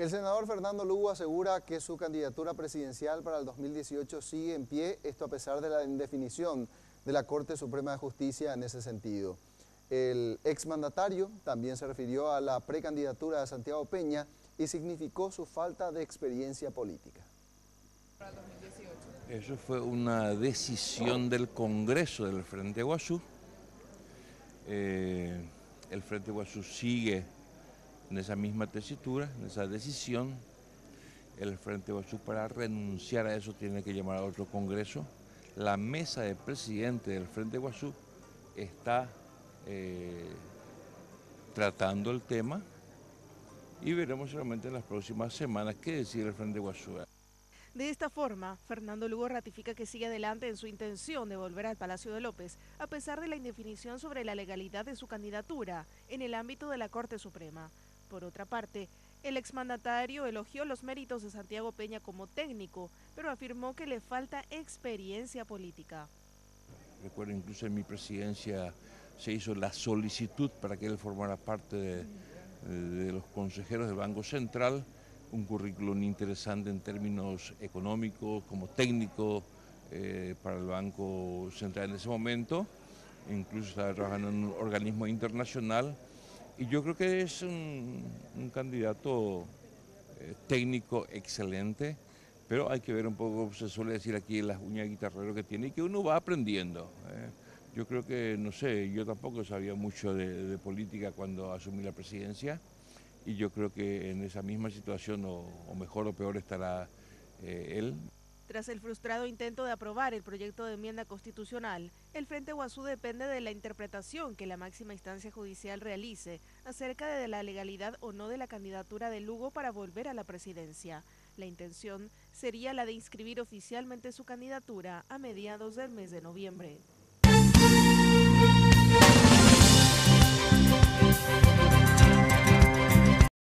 El senador Fernando Lugo asegura que su candidatura presidencial para el 2018 sigue en pie, esto a pesar de la indefinición de la Corte Suprema de Justicia en ese sentido. El exmandatario también se refirió a la precandidatura de Santiago Peña y significó su falta de experiencia política. Eso fue una decisión del Congreso del Frente Guasú. El Frente Guasú sigue en esa misma tesitura, en esa decisión. El Frente Guasú, para renunciar a eso, tiene que llamar a otro Congreso. La mesa de presidente del Frente Guasú está tratando el tema y veremos solamente en las próximas semanas qué decide el Frente Guasú. De esta forma, Fernando Lugo ratifica que sigue adelante en su intención de volver al Palacio de López, a pesar de la indefinición sobre la legalidad de su candidatura en el ámbito de la Corte Suprema. Por otra parte, el exmandatario elogió los méritos de Santiago Peña como técnico, pero afirmó que le falta experiencia política. Recuerdo, incluso en mi presidencia se hizo la solicitud para que él formara parte de los consejeros del Banco Central, un currículum interesante en términos económicos, como técnico para el Banco Central en ese momento, incluso estaba trabajando en un organismo internacional, y yo creo que es un candidato técnico excelente, pero hay que ver un poco, se suele decir aquí, las uñas de guitarrero que tiene y que uno va aprendiendo. Yo creo que, no sé, yo tampoco sabía mucho de política cuando asumí la presidencia y yo creo que en esa misma situación, o mejor o peor, estará él. Tras el frustrado intento de aprobar el proyecto de enmienda constitucional, el Frente Guasú depende de la interpretación que la máxima instancia judicial realice acerca de la legalidad o no de la candidatura de Lugo para volver a la presidencia. La intención sería la de inscribir oficialmente su candidatura a mediados del mes de noviembre.